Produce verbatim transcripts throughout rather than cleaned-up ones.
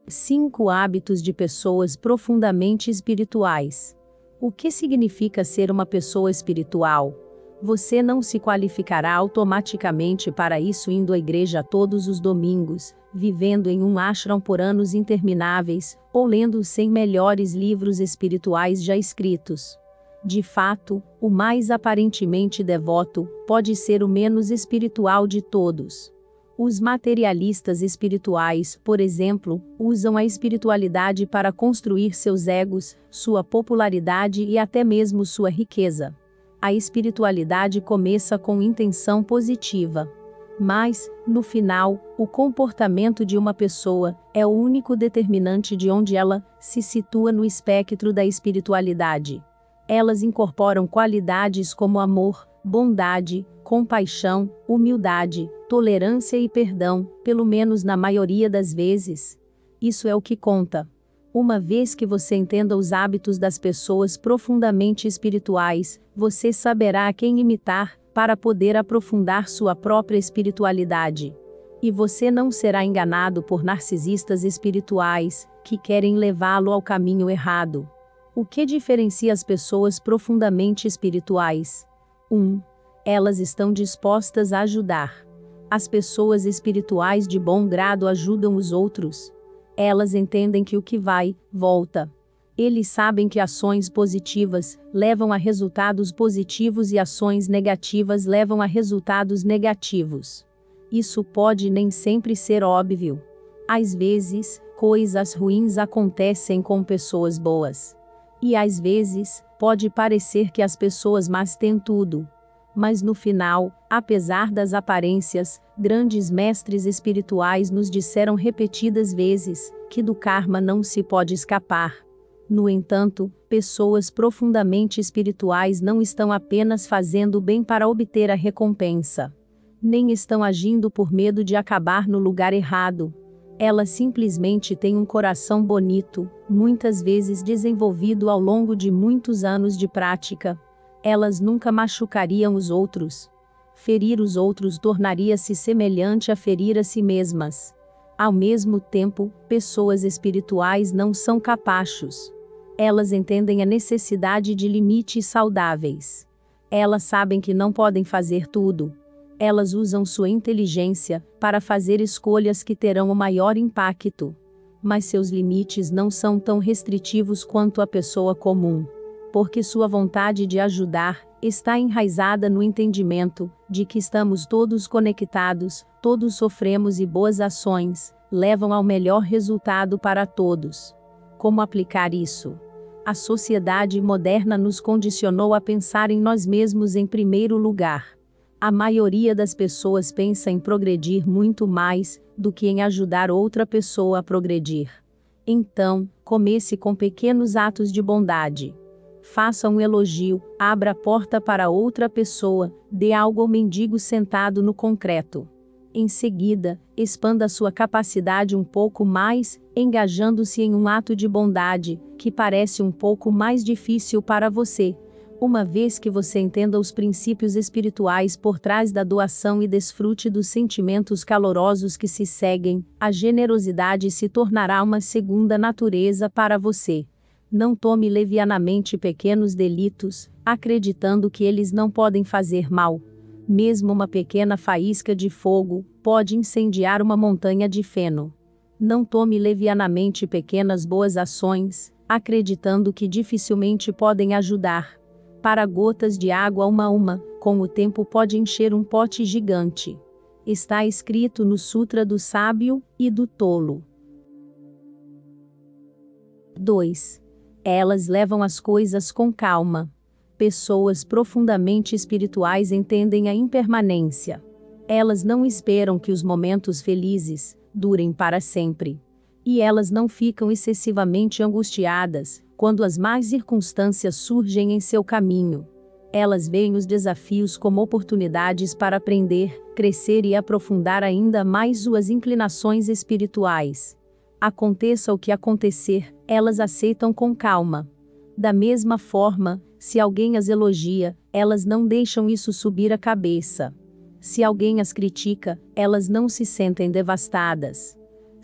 Cinco hábitos de pessoas profundamente espirituais. O que significa ser uma pessoa espiritual? Você não se qualificará automaticamente para isso indo à igreja todos os domingos, vivendo em um ashram por anos intermináveis, ou lendo os cem melhores livros espirituais já escritos. De fato, o mais aparentemente devoto pode ser o menos espiritual de todos. Os materialistas espirituais, por exemplo, usam a espiritualidade para construir seus egos, sua popularidade e até mesmo sua riqueza. A espiritualidade começa com intenção positiva. Mas, no final, o comportamento de uma pessoa é o único determinante de onde ela se situa no espectro da espiritualidade. Elas incorporam qualidades como amor, bondade, compaixão, humildade, tolerância e perdão, pelo menos na maioria das vezes. Isso é o que conta. Uma vez que você entenda os hábitos das pessoas profundamente espirituais, você saberá a quem imitar, para poder aprofundar sua própria espiritualidade. E você não será enganado por narcisistas espirituais, que querem levá-lo ao caminho errado. O que diferencia as pessoas profundamente espirituais? um. Elas estão dispostas a ajudar. As pessoas espirituais de bom grado ajudam os outros. Elas entendem que o que vai, volta. Eles sabem que ações positivas levam a resultados positivos e ações negativas levam a resultados negativos. Isso pode nem sempre ser óbvio. Às vezes, coisas ruins acontecem com pessoas boas. E às vezes, pode parecer que as pessoas más têm tudo. Mas no final, apesar das aparências, grandes mestres espirituais nos disseram repetidas vezes que do karma não se pode escapar. No entanto, pessoas profundamente espirituais não estão apenas fazendo o bem para obter a recompensa. Nem estão agindo por medo de acabar no lugar errado. Elas simplesmente têm um coração bonito, muitas vezes desenvolvido ao longo de muitos anos de prática. Elas nunca machucariam os outros. Ferir os outros tornaria-se semelhante a ferir a si mesmas. Ao mesmo tempo, pessoas espirituais não são capachos. Elas entendem a necessidade de limites saudáveis. Elas sabem que não podem fazer tudo. Elas usam sua inteligência para fazer escolhas que terão o maior impacto. Mas seus limites não são tão restritivos quanto a pessoa comum. Porque sua vontade de ajudar está enraizada no entendimento de que estamos todos conectados, todos sofremos e boas ações levam ao melhor resultado para todos. Como aplicar isso? A sociedade moderna nos condicionou a pensar em nós mesmos em primeiro lugar. A maioria das pessoas pensa em progredir muito mais do que em ajudar outra pessoa a progredir. Então, comece com pequenos atos de bondade. Faça um elogio, abra a porta para outra pessoa, dê algo ao mendigo sentado no concreto. Em seguida, expanda sua capacidade um pouco mais, engajando-se em um ato de bondade, que parece um pouco mais difícil para você. Uma vez que você entenda os princípios espirituais por trás da doação e desfrute dos sentimentos calorosos que se seguem, a generosidade se tornará uma segunda natureza para você. Não tome levianamente pequenos delitos, acreditando que eles não podem fazer mal. Mesmo uma pequena faísca de fogo pode incendiar uma montanha de feno. Não tome levianamente pequenas boas ações, acreditando que dificilmente podem ajudar. Para gotas de água uma a uma, com o tempo pode encher um pote gigante. Está escrito no Sutra do Sábio e do Tolo. dois. Elas levam as coisas com calma. Pessoas profundamente espirituais entendem a impermanência. Elas não esperam que os momentos felizes durem para sempre. E elas não ficam excessivamente angustiadas quando as más circunstâncias surgem em seu caminho. Elas veem os desafios como oportunidades para aprender, crescer e aprofundar ainda mais suas inclinações espirituais. Aconteça o que acontecer, elas aceitam com calma. Da mesma forma, se alguém as elogia, elas não deixam isso subir a cabeça. Se alguém as critica, elas não se sentem devastadas.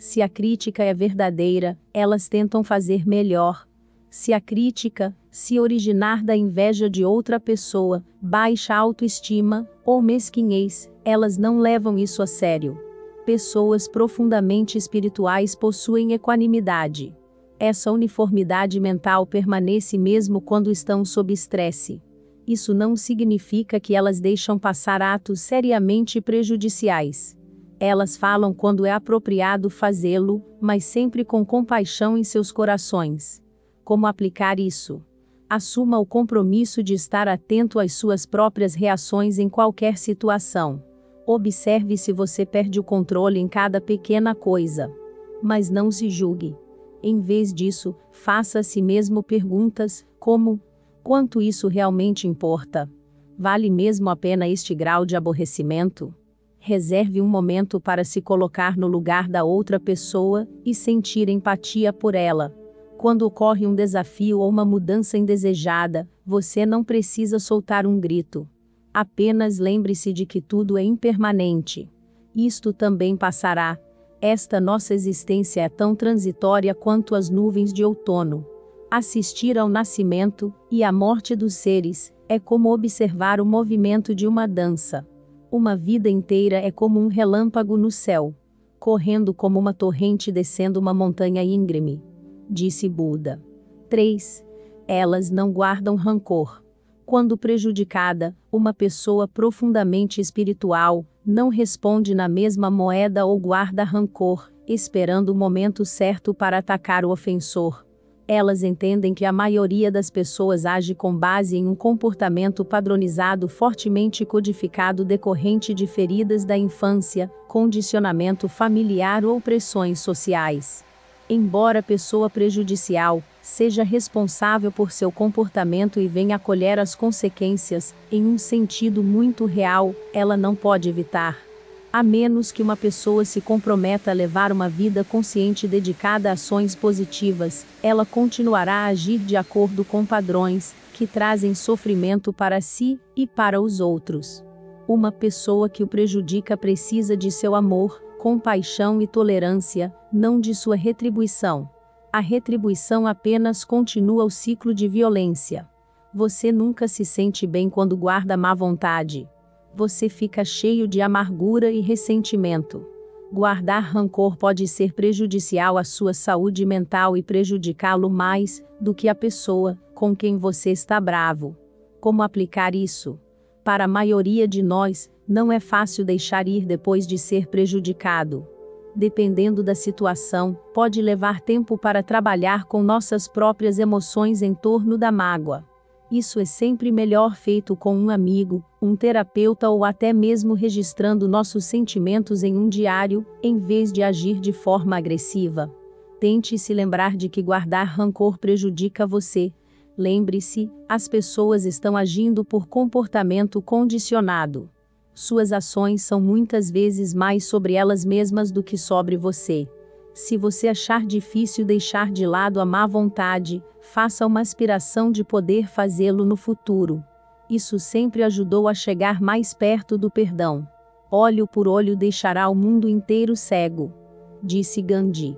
Se a crítica é verdadeira, elas tentam fazer melhor. Se a crítica se originar da inveja de outra pessoa, baixa autoestima ou mesquinhez, elas não levam isso a sério. Pessoas profundamente espirituais possuem equanimidade. Essa uniformidade mental permanece mesmo quando estão sob estresse. Isso não significa que elas deixam passar atos seriamente prejudiciais. Elas falam quando é apropriado fazê-lo, mas sempre com compaixão em seus corações. Como aplicar isso? Assuma o compromisso de estar atento às suas próprias reações em qualquer situação. Observe se você perde o controle em cada pequena coisa. Mas não se julgue. Em vez disso, faça a si mesmo perguntas, como: quanto isso realmente importa? Vale mesmo a pena este grau de aborrecimento? Reserve um momento para se colocar no lugar da outra pessoa e sentir empatia por ela. Quando ocorre um desafio ou uma mudança indesejada, você não precisa soltar um grito. Apenas lembre-se de que tudo é impermanente. Isto também passará. Esta nossa existência é tão transitória quanto as nuvens de outono. Assistir ao nascimento e à morte dos seres é como observar o movimento de uma dança. Uma vida inteira é como um relâmpago no céu, correndo como uma torrente descendo uma montanha íngreme, disse Buda. três. Elas não guardam rancor. Quando prejudicada, uma pessoa profundamente espiritual não responde na mesma moeda ou guarda rancor, esperando o momento certo para atacar o ofensor. Elas entendem que a maioria das pessoas age com base em um comportamento padronizado fortemente codificado decorrente de feridas da infância, condicionamento familiar ou pressões sociais. Embora a pessoa prejudicial seja responsável por seu comportamento e venha a colher as consequências, em um sentido muito real, ela não pode evitar. A menos que uma pessoa se comprometa a levar uma vida consciente dedicada a ações positivas, ela continuará a agir de acordo com padrões que trazem sofrimento para si e para os outros. Uma pessoa que o prejudica precisa de seu amor, compaixão e tolerância, não de sua retribuição. A retribuição apenas continua o ciclo de violência. Você nunca se sente bem quando guarda má vontade. Você fica cheio de amargura e ressentimento. Guardar rancor pode ser prejudicial à sua saúde mental e prejudicá-lo mais do que a pessoa com quem você está bravo. Como aplicar isso? Para a maioria de nós, não é fácil deixar ir depois de ser prejudicado. Dependendo da situação, pode levar tempo para trabalhar com nossas próprias emoções em torno da mágoa. Isso é sempre melhor feito com um amigo, um terapeuta ou até mesmo registrando nossos sentimentos em um diário, em vez de agir de forma agressiva. Tente se lembrar de que guardar rancor prejudica você. Lembre-se, as pessoas estão agindo por comportamento condicionado. Suas ações são muitas vezes mais sobre elas mesmas do que sobre você. Se você achar difícil deixar de lado a má vontade, faça uma aspiração de poder fazê-lo no futuro. Isso sempre ajudou a chegar mais perto do perdão. Olho por olho deixará o mundo inteiro cego, disse Gandhi.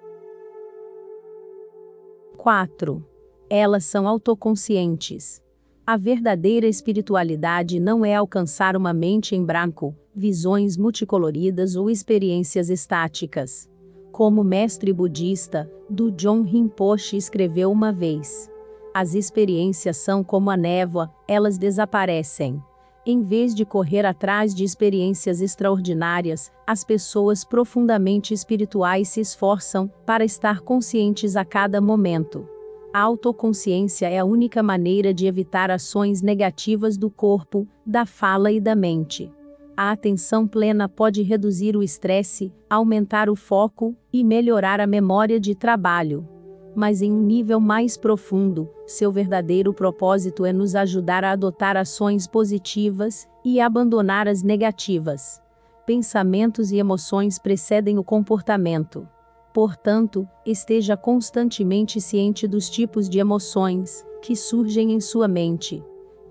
quatro. Elas são autoconscientes. A verdadeira espiritualidade não é alcançar uma mente em branco, visões multicoloridas ou experiências estáticas. Como o mestre budista, Dudjom Rinpoche escreveu uma vez: as experiências são como a névoa, elas desaparecem. Em vez de correr atrás de experiências extraordinárias, as pessoas profundamente espirituais se esforçam para estar conscientes a cada momento. A autoconsciência é a única maneira de evitar ações negativas do corpo, da fala e da mente. A atenção plena pode reduzir o estresse, aumentar o foco e melhorar a memória de trabalho. Mas em um nível mais profundo, seu verdadeiro propósito é nos ajudar a adotar ações positivas e abandonar as negativas. Pensamentos e emoções precedem o comportamento. Portanto, esteja constantemente ciente dos tipos de emoções que surgem em sua mente.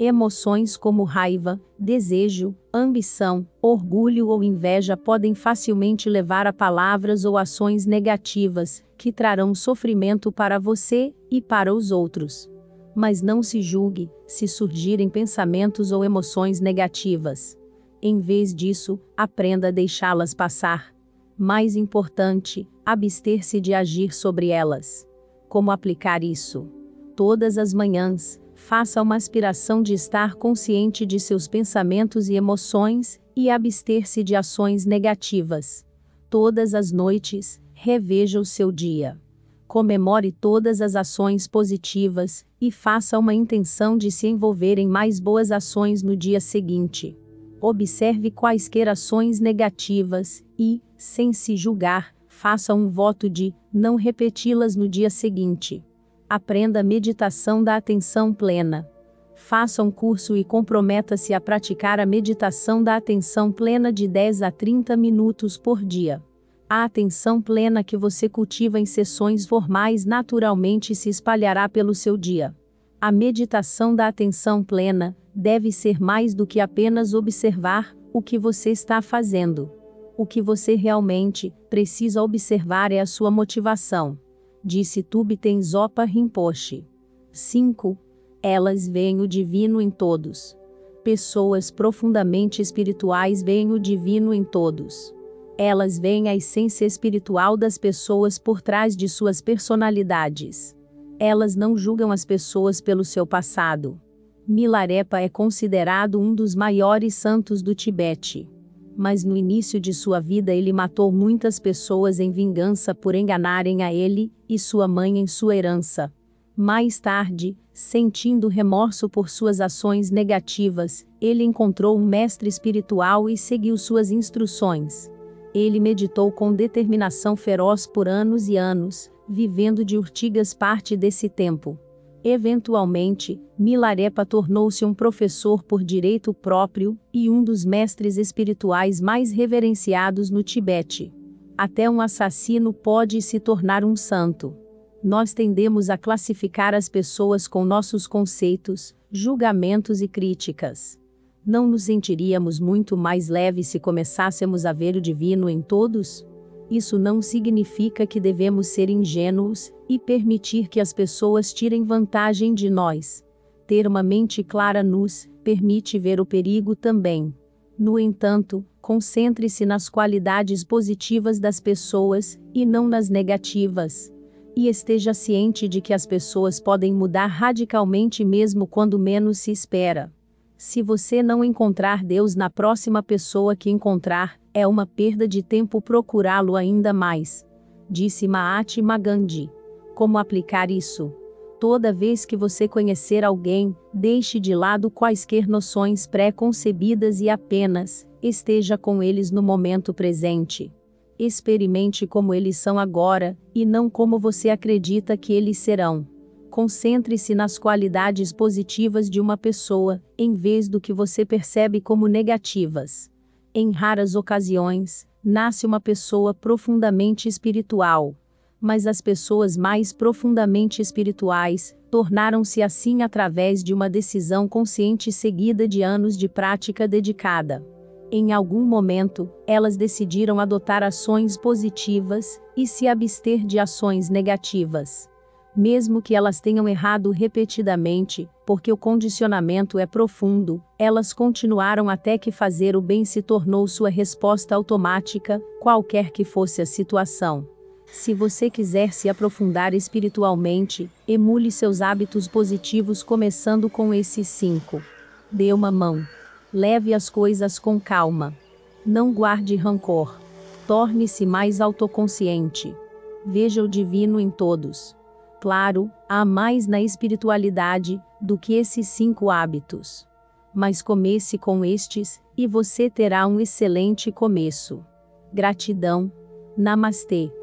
Emoções como raiva, desejo, ambição, orgulho ou inveja podem facilmente levar a palavras ou ações negativas, que trarão sofrimento para você e para os outros. Mas não se julgue, se surgirem pensamentos ou emoções negativas. Em vez disso, aprenda a deixá-las passar. Mais importante, abster-se de agir sobre elas. Como aplicar isso? Todas as manhãs, faça uma aspiração de estar consciente de seus pensamentos e emoções, e abster-se de ações negativas. Todas as noites, reveja o seu dia. Comemore todas as ações positivas, e faça uma intenção de se envolver em mais boas ações no dia seguinte. Observe quaisquer ações negativas, e, sem se julgar, faça um voto de não repeti-las no dia seguinte. Aprenda a meditação da atenção plena. Faça um curso e comprometa-se a praticar a meditação da atenção plena de dez a trinta minutos por dia. A atenção plena que você cultiva em sessões formais naturalmente se espalhará pelo seu dia. A meditação da atenção plena deve ser mais do que apenas observar o que você está fazendo. O que você realmente precisa observar é a sua motivação. Disse Thubten Zopa Rinpoche. cinco. Elas veem o divino em todos. Pessoas profundamente espirituais veem o divino em todos. Elas veem a essência espiritual das pessoas por trás de suas personalidades. Elas não julgam as pessoas pelo seu passado. Milarepa é considerado um dos maiores santos do Tibete. Mas no início de sua vida ele matou muitas pessoas em vingança por enganarem a ele e sua mãe em sua herança. Mais tarde, sentindo remorso por suas ações negativas, ele encontrou um mestre espiritual e seguiu suas instruções. Ele meditou com determinação feroz por anos e anos, vivendo de urtigas parte desse tempo. Eventualmente, Milarepa tornou-se um professor por direito próprio, e um dos mestres espirituais mais reverenciados no Tibete. Até um assassino pode se tornar um santo. Nós tendemos a classificar as pessoas com nossos conceitos, julgamentos e críticas. Não nos sentiríamos muito mais leves se começássemos a ver o divino em todos? Isso não significa que devemos ser ingênuos e permitir que as pessoas tirem vantagem de nós. Ter uma mente clara nos permite ver o perigo também. No entanto, concentre-se nas qualidades positivas das pessoas e não nas negativas. E esteja ciente de que as pessoas podem mudar radicalmente mesmo quando menos se espera. Se você não encontrar Deus na próxima pessoa que encontrar, é uma perda de tempo procurá-lo ainda mais. Disse Mahatma Gandhi. Como aplicar isso? Toda vez que você conhecer alguém, deixe de lado quaisquer noções pré-concebidas e apenas esteja com eles no momento presente. Experimente como eles são agora, e não como você acredita que eles serão. Concentre-se nas qualidades positivas de uma pessoa, em vez do que você percebe como negativas. Em raras ocasiões, nasce uma pessoa profundamente espiritual. Mas as pessoas mais profundamente espirituais tornaram-se assim através de uma decisão consciente seguida de anos de prática dedicada. Em algum momento, elas decidiram adotar ações positivas e se abster de ações negativas. Mesmo que elas tenham errado repetidamente, porque o condicionamento é profundo, elas continuaram até que fazer o bem se tornou sua resposta automática, qualquer que fosse a situação. Se você quiser se aprofundar espiritualmente, emule seus hábitos positivos começando com esses cinco. Dê uma mão. Leve as coisas com calma. Não guarde rancor. Torne-se mais autoconsciente. Veja o divino em todos. Claro, há mais na espiritualidade do que esses cinco hábitos. Mas comece com estes, e você terá um excelente começo. Gratidão. Namastê.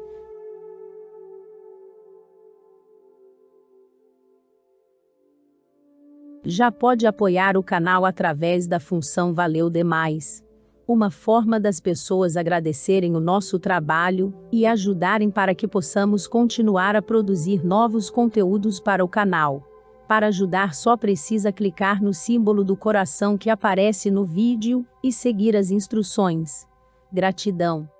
Já pode apoiar o canal através da função Valeu Demais. Uma forma das pessoas agradecerem o nosso trabalho e ajudarem para que possamos continuar a produzir novos conteúdos para o canal. Para ajudar, só precisa clicar no símbolo do coração que aparece no vídeo e seguir as instruções. Gratidão.